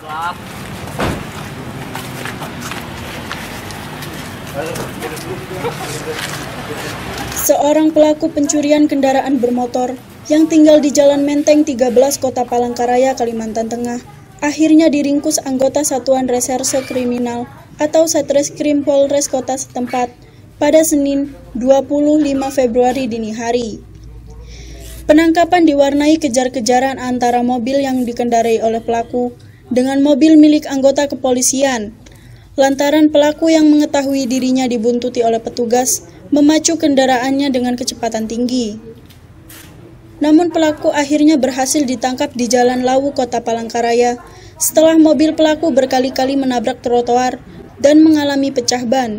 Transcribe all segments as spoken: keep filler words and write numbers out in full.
Seorang pelaku pencurian kendaraan bermotor yang tinggal di Jalan Menteng tiga belas Kota Palangkaraya, Kalimantan Tengah, akhirnya diringkus anggota Satuan Reserse Kriminal atau Satreskrim Polres Kota setempat pada Senin dua puluh lima Februari dini hari. Penangkapan diwarnai kejar-kejaran antara mobil yang dikendarai oleh pelaku dengan mobil milik anggota kepolisian, lantaran pelaku yang mengetahui dirinya dibuntuti oleh petugas memacu kendaraannya dengan kecepatan tinggi. Namun pelaku akhirnya berhasil ditangkap di Jalan Lawu, Kota Palangkaraya setelah mobil pelaku berkali-kali menabrak trotoar dan mengalami pecah ban.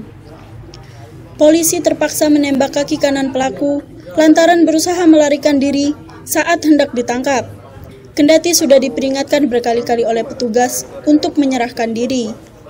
Polisi terpaksa menembak kaki kanan pelaku lantaran berusaha melarikan diri saat hendak ditangkap. Kendati sudah diperingatkan berkali-kali oleh petugas untuk menyerahkan diri.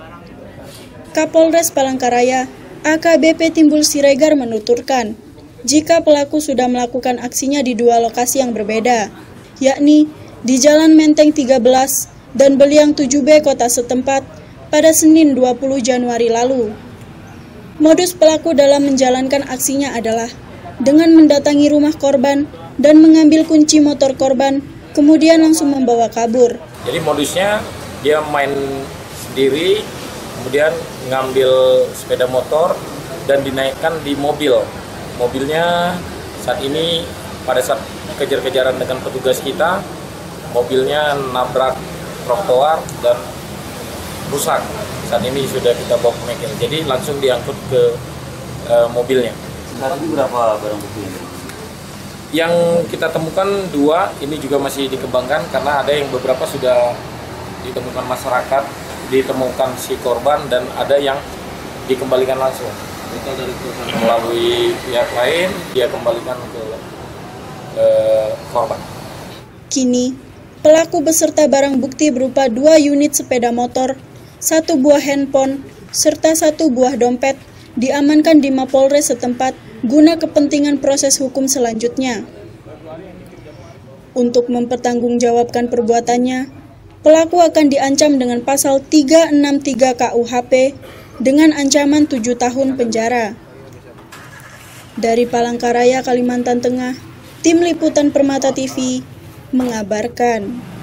Kapolres Palangkaraya, A K B P Timbul Siregar menuturkan, jika pelaku sudah melakukan aksinya di dua lokasi yang berbeda, yakni di Jalan Menteng tiga belas dan Beliang tujuh B Kota setempat pada Senin dua puluh Januari lalu. Modus pelaku dalam menjalankan aksinya adalah dengan mendatangi rumah korban dan mengambil kunci motor korban, kemudian langsung membawa kabur. Jadi modusnya dia main sendiri, kemudian ngambil sepeda motor dan dinaikkan di mobil. Mobilnya saat ini pada saat kejar-kejaran dengan petugas kita, mobilnya nabrak trotoar dan rusak. Saat ini sudah kita bawa ke bengkel, jadi langsung diangkut ke uh, mobilnya. Sekarang ini berapa barang bukti ini? Yang kita temukan dua, ini juga masih dikembangkan karena ada yang beberapa sudah ditemukan masyarakat, ditemukan si korban, dan ada yang dikembalikan langsung. Dari melalui pihak lain, dia kembalikan ke eh, korban. Kini, pelaku beserta barang bukti berupa dua unit sepeda motor, satu buah handphone, serta satu buah dompet diamankan di Mapolres setempat guna kepentingan proses hukum selanjutnya. Untuk mempertanggungjawabkan perbuatannya, pelaku akan diancam dengan pasal tiga enam tiga K U H P dengan ancaman tujuh tahun penjara. Dari Palangkaraya, Kalimantan Tengah, Tim Liputan Permata T V mengabarkan.